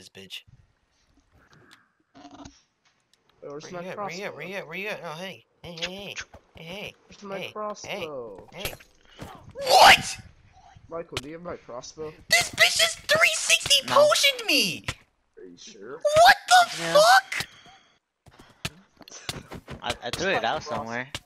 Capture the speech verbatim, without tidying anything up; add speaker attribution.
Speaker 1: this bitch.
Speaker 2: Where's
Speaker 1: Where
Speaker 2: my
Speaker 1: you at? Where you at?
Speaker 2: crossbow?
Speaker 1: Where you at? Where you at? Oh, hey. Hey, hey, hey. Hey, hey.
Speaker 2: Where's my
Speaker 1: hey,
Speaker 2: crossbow?
Speaker 1: Hey, hey. What?
Speaker 2: Michael, do you have my crossbow?
Speaker 1: This bitch just three sixty
Speaker 3: No.
Speaker 1: potioned me!
Speaker 2: Are you sure?
Speaker 1: What the
Speaker 3: Yeah.
Speaker 1: fuck?
Speaker 3: I, I threw it out somewhere.